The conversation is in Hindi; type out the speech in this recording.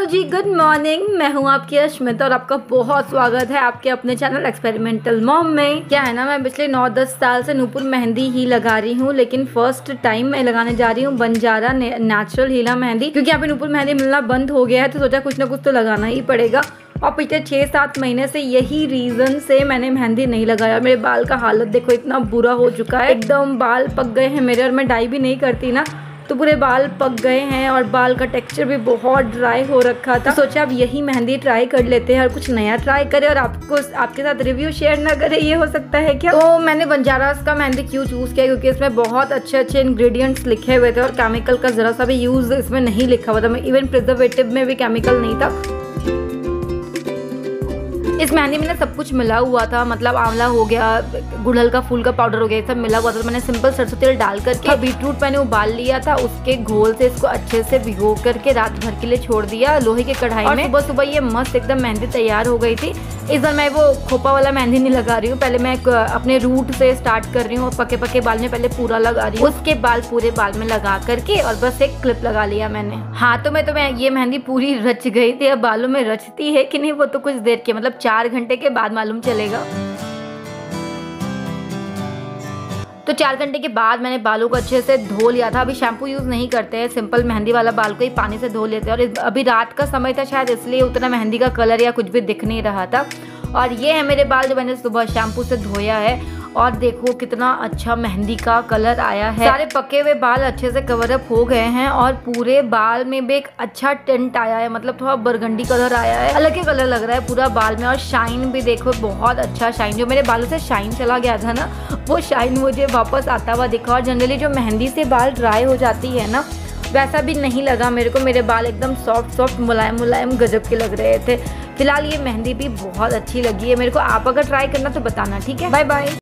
हेलो जी, गुड मॉर्निंग। मैं हूँ आपकी अश्मिता और आपका बहुत स्वागत है आपके अपने चैनल एक्सपेरिमेंटल मॉम में। क्या है ना, मैं पिछले 9-10 साल से नूपुर मेहंदी ही लगा रही हूँ, लेकिन फर्स्ट टाइम मैं लगाने जा रही हूँ बंजारा नेचुरल हीला मेहंदी, क्योंकि यहाँ पे नूपुर मेहंदी मिलना बंद हो गया है, तो सोचा कुछ ना कुछ तो लगाना ही पड़ेगा। और पिछले 6-7 महीने से यही रीज़न से मैंने मेहंदी नहीं लगाया। मेरे बाल का हालत देखो, इतना बुरा हो चुका है, एकदम बाल पक गए हैं मेरे। और मैं डाई भी नहीं करती ना, तो पूरे बाल पक गए हैं और बाल का टेक्सचर भी बहुत ड्राई हो रखा था। तो सोचा अब यही मेहंदी ट्राई कर लेते हैं और कुछ नया ट्राई करें और आपके साथ रिव्यू शेयर ना करें, ये हो सकता है क्या। तो मैंने बंजारास का मेहंदी क्यों चूज़ किया, क्योंकि इसमें बहुत अच्छे इंग्रेडिएंट्स लिखे हुए थे और केमिकल का ज़रा सा भी यूज़ इसमें नहीं लिखा हुआ था। इवन प्रिजर्वेटिव में भी केमिकल नहीं था। इस मेहंदी में ना सब कुछ मिला हुआ था, मतलब आंवला हो गया, गुड़हल का फूल का पाउडर हो गया, सब मिला हुआ था। तो मैंने सिंपल सरसों तेल डाल करके बीटरूट मैंने उबाल लिया था, उसके घोल से इसको अच्छे से भिगो करके रात भर के लिए छोड़ दिया लोहे की कढ़ाई में। सुबह सुबह ये मस्त एकदम मेहंदी तैयार हो गई थी। इस बार मैं वो खोपा वाला मेहंदी नहीं लगा रही हूँ, पहले मैं अपने रूट से स्टार्ट कर रही हूँ। पके पके बाल में पहले पूरा लगा रही हूँ, उसके बाल पूरे बाल में लगा करके और बस एक क्लिप लगा लिया मैंने। हाथों में तो मैं ये मेहंदी पूरी रच गई थी, अब बालों में रचती है कि नहीं वो तो कुछ देर के, मतलब 4 घंटे के बाद मालूम चलेगा। तो 4 घंटे के बाद मैंने बालों को अच्छे से धो लिया था। अभी शैम्पू यूज़ नहीं करते हैं, सिंपल मेहंदी वाला बाल को ही पानी से धो लेते हैं। और अभी रात का समय था शायद, इसलिए उतना मेहंदी का कलर या कुछ भी दिख नहीं रहा था। और ये है मेरे बाल जो मैंने सुबह शैम्पू से धोया है, और देखो कितना अच्छा मेहंदी का कलर आया है। सारे पके हुए बाल अच्छे से कवर अप हो गए हैं और पूरे बाल में भी एक अच्छा टिंट आया है, मतलब थोड़ा बरगंडी कलर आया है, अलग ही कलर लग रहा है पूरा बाल में। और शाइन भी देखो, बहुत अच्छा शाइन, जो मेरे बालों से शाइन चला गया था ना, वो शाइन मुझे वापस आता हुआ दिखा। और जनरली जो मेहंदी से बाल ड्राई हो जाती है ना, वैसा भी नहीं लगा मेरे को। मेरे बाल एकदम सॉफ्ट मुलायम गजब के लग रहे थे। फिलहाल ये मेहंदी भी बहुत अच्छी लगी है मेरे को। आप अगर ट्राई करना तो बताना, ठीक है। Bye bye.